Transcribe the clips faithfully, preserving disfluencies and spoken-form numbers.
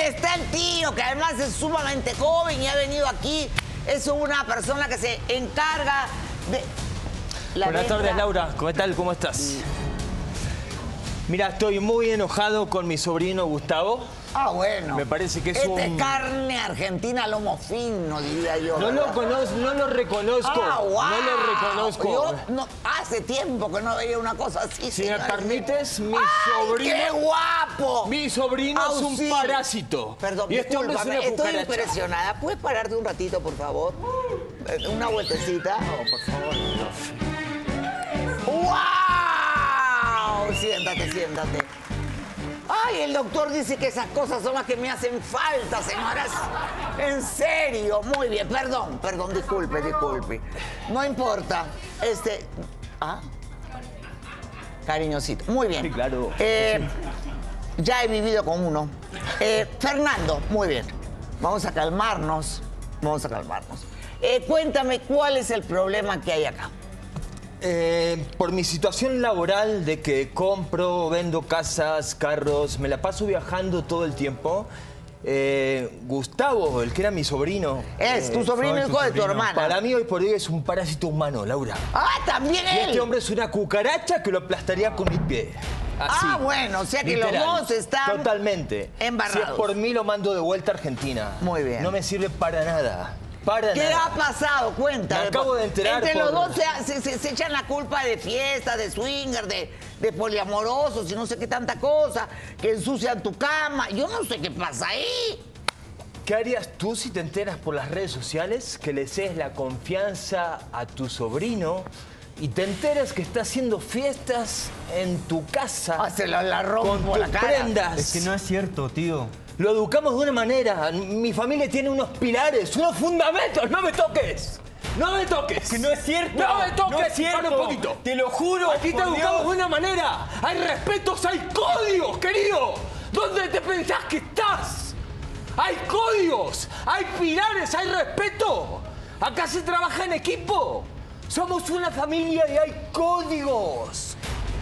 ¿Dónde está el tío? Que además es sumamente joven y ha venido aquí. Es una persona que se encarga de... La Buenas venta. tardes, Laura. ¿Qué tal? ¿Cómo estás? Sí. Mira, estoy muy enojado con mi sobrino Gustavo. Ah, bueno. Me parece que es este un... es carne argentina, lomo fino, diría yo. No lo, conozco, no lo reconozco. Ah, wow. No lo reconozco. Yo no, hace tiempo que no veía una cosa así. Si me permites, mi ¡Ay, sobrino... ¡Qué guapo! Mi sobrino oh, es un sí. parásito. Perdón, y este hombre es una estoy cucaracha. impresionada. ¿Puedes pararte un ratito, por favor? Una vueltecita. No, por favor. No. ¡Wow! Siéntate, siéntate. Ay, el doctor dice que esas cosas son las que me hacen falta, señoras. En serio, muy bien. Perdón, perdón, disculpe, disculpe. No importa. Este... ¿Ah? Cariñosito. Muy bien. Sí, claro. Eh, ya he vivido con uno. Eh, Fernando, muy bien. Vamos a calmarnos. Vamos a calmarnos. Eh, cuéntame, ¿cuál es el problema que hay acá? Eh, por mi situación laboral de que compro, vendo casas, carros, me la paso viajando todo el tiempo. Eh, Gustavo, el que era mi sobrino. Es tu sobrino, hijo de tu hermana. Para mí hoy por hoy es un parásito humano, Laura. Ah, también él. Y este hombre es una cucaracha que lo aplastaría con mi pie. Así. Ah, bueno, o sea que literal. los dos están totalmente embarrados. Si es por mí, lo mando de vuelta a Argentina. Muy bien. No me sirve para nada. Para ¿Qué nada. ha pasado? Cuéntame. Me acabo de enterar. Entre por... los dos se, se, se, se echan la culpa de fiestas, de swinger, de, de poliamorosos y no sé qué tanta cosa, que ensucian tu cama. Yo no sé qué pasa ahí. ¿Qué harías tú si te enteras por las redes sociales que le cedes la confianza a tu sobrino y te enteras que está haciendo fiestas en tu casa? Ah, se la, la rompo con tus la cara. prendas. Es que no es cierto, tío. Lo educamos de una manera. Mi familia tiene unos pilares, unos fundamentos. ¡No me toques! ¡No me toques! Es que no es cierto. ¡No me toques! No es cierto. Para un poquito. Te lo juro. Aquí te educamos Dios. de una manera. Hay respetos, hay códigos, querido. ¿Dónde te pensás que estás? Hay códigos, hay pilares, hay respeto. Acá se trabaja en equipo. Somos una familia y hay códigos.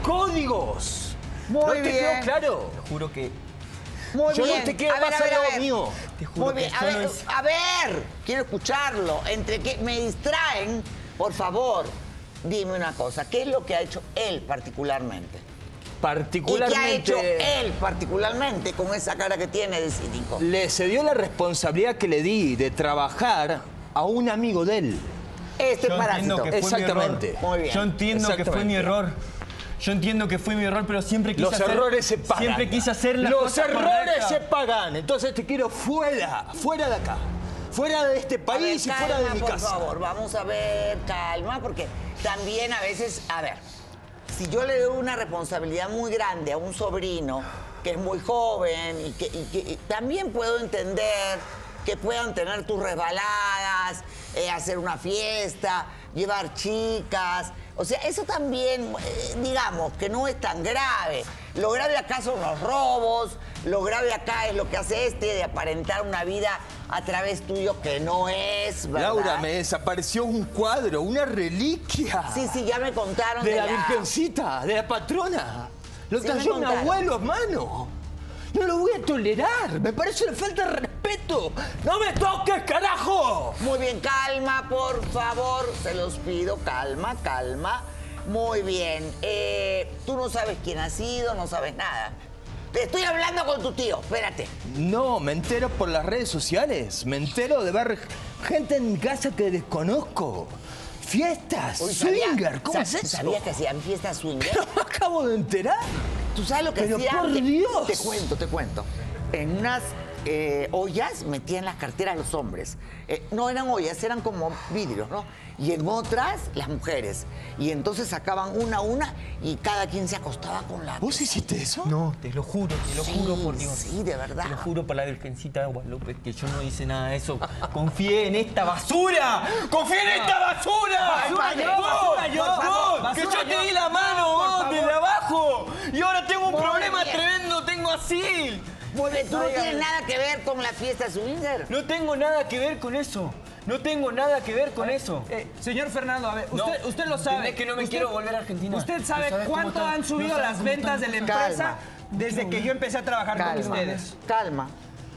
Códigos. Muy ¿No bien. te quedó claro? Te juro que... Muy Yo bien. no te quiero a ver, más a ver, al a lado ver. mío. Te juro Muy bien. que A esto ver, no es... a ver, quiero escucharlo. Entre que me distraen, por favor, dime una cosa. ¿Qué es lo que ha hecho él particularmente? Particularmente... ¿Y qué ha hecho él particularmente con esa cara que tiene de cínico? Le cedió la responsabilidad que le di de trabajar a un amigo de él. Este Yo parásito. entiendo que fue Exactamente. mi error. Muy bien. Yo entiendo que fue mi error. Yo entiendo que fue mi error, pero siempre quise Los hacer... errores se pagan. Siempre quise hacer las Los cosas errores correctas. se pagan. Entonces te quiero fuera, fuera de acá. Fuera de este país A ver, y fuera de calma, mi por casa. Por favor, vamos a ver, calma, porque también a veces, a ver, si yo le doy una responsabilidad muy grande a un sobrino que es muy joven y que, y que y también puedo entender que puedan tener tus resbaladas, eh, hacer una fiesta, llevar chicas. O sea, eso también, eh, digamos, que no es tan grave. Lo grave acá son los robos, lo grave acá es lo que hace este de aparentar una vida a través tuyo que no es, ¿verdad? Laura, me desapareció un cuadro, una reliquia. Sí, sí, ya me contaron De de la la... Virgencita, de la patrona. Lo Sí, me trayó mi contaron. abuelo, hermano. No lo voy a tolerar. Me parece una falta de respeto. ¡No me toques, carajo! Muy bien, calma, por favor. Se los pido, calma, calma. Muy bien. Eh, tú no sabes quién ha sido, no sabes nada. Te estoy hablando con tu tío, espérate. No, me entero por las redes sociales. Me entero de ver gente en mi casa que desconozco. Fiestas, Uy, ¿sabía- swinger, ¿cómo sa- es eso? ¿Sabías que hacían fiestas swinger? Pero me acabo de enterar. ¿Tú sabes lo que Pero hacían? por Te- Dios. Te cuento, te cuento. En unas eh, ollas metían las carteras los hombres. Eh, no eran ollas, eran como vidrios, ¿no? Y en otras, las mujeres. Y entonces sacaban una a una y cada quien se acostaba con la... ¿Vos hiciste eso? No, te lo juro, te lo Sí, juro por Dios. sí, de verdad. Te lo juro por la Virgencita de Guadalupe que yo no hice nada de eso. Confié en esta basura. ¡Confié en esta basura! Basura yo, ¡Vos! basura yo, ¡Vos! por favor, ¡Que yo basura te yo. di la mano, vos, Por desde favor. abajo! Y ahora tengo un Muy problema bien. tremendo, tengo así. Muy bien, ¿tú no Ay, tienes ay. nada que ver con la fiesta swinger? No tengo nada que ver con eso. No tengo nada que ver con eso. Eh, señor Fernando, a ver, No, usted, usted lo sabe. es que no me Usted- quiero volver a Argentina. ¿Usted sabe, ¿Tú sabes cómo cuánto están? han subido ¿No sabes las cómo ventas están? de la empresa Calma. desde que yo empecé a trabajar con Calma, ustedes? calma.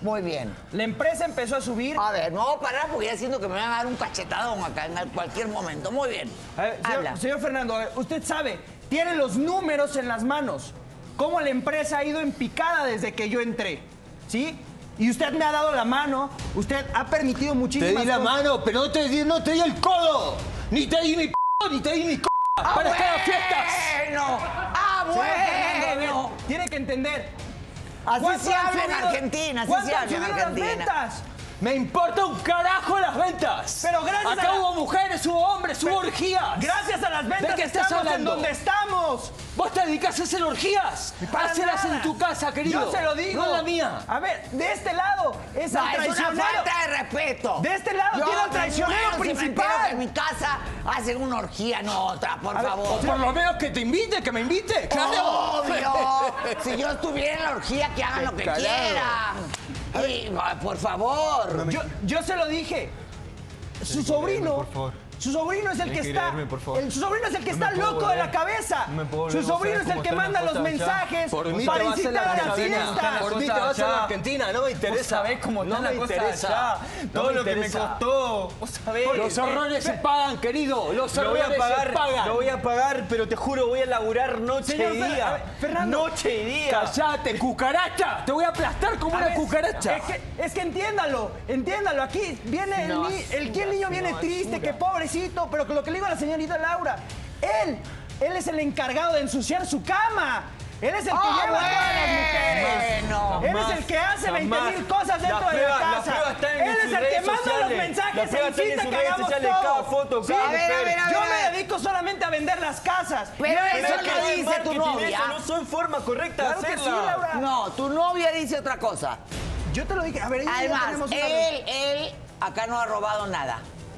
Muy bien. La empresa empezó a subir. A ver, no voy a parar porque ya siento que me van a dar un cachetadón acá en cualquier momento. Muy bien. A ver, señor, Habla. señor Fernando, a ver, usted sabe, tiene los números en las manos. Cómo la empresa ha ido en picada desde que yo entré. ¿Sí? Y usted me ha dado la mano, usted ha permitido muchísimas Te di la cosas. mano, pero no te di, no te di el codo. Ni te di mi p, ni te di mi c ¡Ah, para estar a fiestas. bueno! ¡Ah, Señor Fernando, a ver, bueno! tiene que entender. Así ¿Cuánto se han habla en subido- Argentina, así ¿Cuánto se han habla en subido las Argentina. ventas? Me importa un carajo las ventas. Pero gracias Acá a la- hubo mujeres, hubo hombres, hubo orgías. Gracias a las ¿De ventas qué estás estamos en hablando? donde estamos. Vos te dedicas a hacer orgías. Para Hacerlas nada. en tu casa, querido. Yo se lo digo. No en la mía. A ver, de este lado es No, al es una traicionero. falta de respeto. De este lado Yo tiene al me traicionero muero si me principal. entero que en mi casa hacen una orgía, no otra, por A ver, favor. O por lo menos que te invite, que me invite. Claro. Obvio. Si yo estuviera en la orgía, que hagan lo que Claro. quieran. Y, ay, por favor. Yo, yo se lo dije. Su sobrino. por favor. Su sobrino es el Tienes que que está. leerme, por favor. el- su sobrino es el que No me está puedo loco de la volver. cabeza. No me puedo Su volver, vos sobrino sabés es el cómo que están manda las los cosas allá. mensajes Por mí para te vas a la incitar a las Argentina. fiestas. Por mí te vas a la Argentina, no me interesa. ¿Sabés cómo no está me la cosa interesa. allá? No Todo me lo que me interesa. costó. Vos sabés. Los horrores se pagan, querido. Los Lo voy horrores a pagar, se pagan. lo voy a pagar, pero te juro, voy a laburar noche Señor y Fer- a día. ver, Fernando. Noche y día. ¡Cállate, cucaracha! Te voy a aplastar como A una ver, cucaracha. Es que, es que entiéndalo, entiéndalo. Aquí viene el, No, ni- el que el basura, niño viene no, triste, basura. que pobrecito, pero que lo que le digo a la señorita Laura, él, él es el encargado de ensuciar su cama. Él es el que Ah, lleva a todas las mujeres. bueno. Él es Jamás, el que hace veinte mil jamás. cosas dentro La de prueba- la la casa. prueba está en Él es sus el que redes manda los sociales. mensajes, La prueba está en incita sus que redes hagamos sociales, todo. cada foto, Sí, cada A ver, a mujer. ver, a ver, Yo a ver. me dedico solamente a vender las casas. Pero Yo- eso Pero es que lo no es dice tu marketing, novia. eso no son forma correcta Claro de que hacerla. sí, Laura. No, tu novia dice otra cosa. Yo te lo dije. A ver, ella y yo Además, tenemos una- él, él acá no ha robado nada.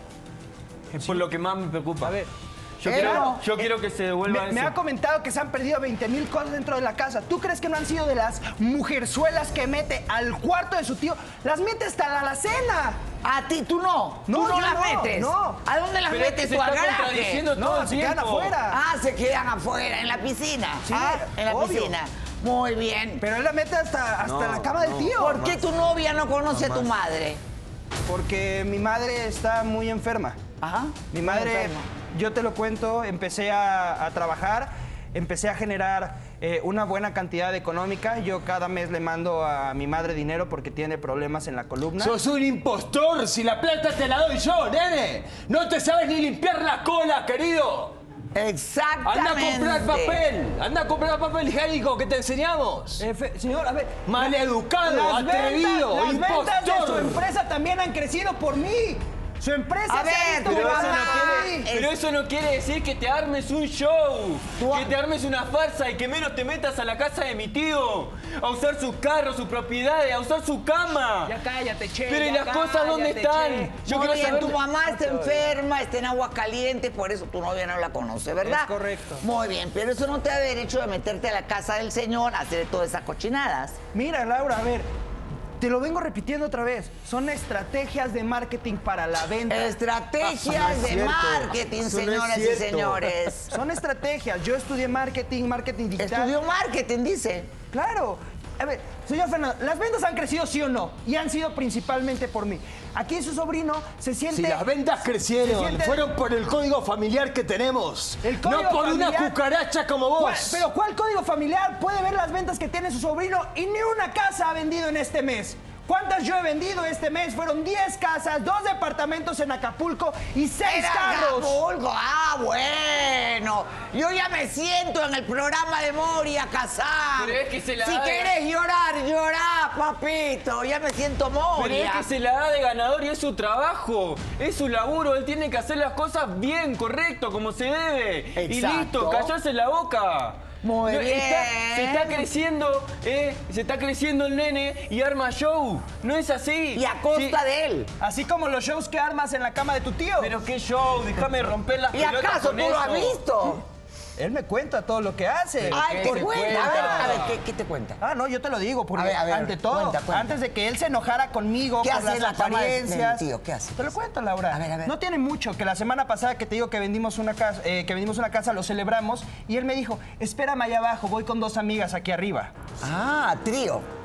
Es por lo que más me preocupa. A ver. Yo, Pero- quiero, yo quiero que se devuelva Me, me eso. ha comentado que se han perdido veinte mil cosas dentro de la casa. ¿Tú crees que no han sido de las mujerzuelas que mete al cuarto de su tío? Las mete hasta la alacena. A ti, tú no. No, tú no yo las no, metes. no. ¿A dónde las Pero es metes que se tú? ¿Al está garaje? contradiciendo No, todo el se quedan tiempo. afuera. Ah, se quedan afuera, en la piscina. Sí, ah, en la obvio. piscina. Muy bien. Pero él la mete hasta, hasta No, la cama del no. tío. ¿Por qué tu novia no conoce a tu madre? Porque mi madre está muy enferma. Ajá. Mi muy madre, enferma. yo te lo cuento, empecé a, a trabajar, empecé a generar eh, una buena cantidad económica. Yo cada mes le mando a mi madre dinero porque tiene problemas en la columna. Sos un impostor. Si la plata te la doy yo, nene. No te sabes ni limpiar la cola, querido. Exactamente. Anda a comprar papel. Anda a comprar papel higiénico que te enseñamos. Eh, fe- señor, a ver. Maleducado, las ventas- atrevido, las ventas de impostor. su empresa también han crecido por mí. Su empresa A se ha ver, visto pero Pero eso, mermada no mamá, por quiere, mí. es- pero eso no quiere decir que te armes un show, Tú- que te armes una farsa y que menos te metas a la casa de mi tío, a usar sus carros, sus propiedades, a usar su cama. Ya cállate, che. Pero ¿y ya las cosas dónde cállate, están? che. Yo Muy quiero bien, saber. tu mamá está enferma, está en aguas calientes, por eso tu novia no la conoce, ¿verdad? Es correcto. Muy bien, pero eso no te da derecho de meterte a la casa del señor a hacer todas esas cochinadas. Mira, Laura, a ver. Te lo vengo repitiendo otra vez. Son estrategias de marketing para la venta. Estrategias Ah, eso no es de cierto. marketing, Eso no es señoras y cierto. señores. Son estrategias. Yo estudié marketing, marketing digital. Estudió marketing, dice. Claro. A ver, señor Fernando, ¿las ventas han crecido sí o no? Y han sido principalmente por mí. Aquí su sobrino se siente... Si las ventas se crecieron, siente- fueron por el código familiar que tenemos. El código no por una familiar- cucaracha como ¿Cuál- vos. Pero ¿cuál código familiar puede ver las ventas que tiene su sobrino y ni una casa ha vendido en este mes? ¿Cuántas yo he vendido este mes? Fueron diez casas, dos departamentos en Acapulco y seis Era carros. Acapulco. Ah, bueno. Yo ya me siento en el programa de Moria Kazán. Pero es que se la Si da de- querés llorar, llorá, papito. Ya me siento Pero es Moria. que se la da de ganador y es su trabajo, es su laburo, él tiene que hacer las cosas bien, correcto, como se debe. Y Exacto. listo, callarse la boca. Muy No, bien. está- se está creciendo, eh, se está creciendo el nene y arma show. No es así. Y a costa Sí. de él. Así como los shows que armas en la cama de tu tío. Pero qué show, déjame romper las ¿Y pelotas acaso con tú lo has eso. visto? Él me cuenta todo lo que hace. Ay, ¿qué te se cuenta. A ver, cuenta? a ver, ¿qué, qué te cuenta? Ah, no, yo te lo digo, porque A ver, a ver, ante todo, cuenta, cuenta. antes de que él se enojara conmigo ¿Qué por hace las en la cama de- de mi apariencias. tío? ¿Qué hace? Te lo cuento, Laura. A ver, a ver. No tiene mucho, que la semana pasada que te digo que vendimos una casa, eh, que vendimos una casa, lo celebramos, y él me dijo, espérame allá abajo, voy con dos amigas aquí arriba. Ah, trío.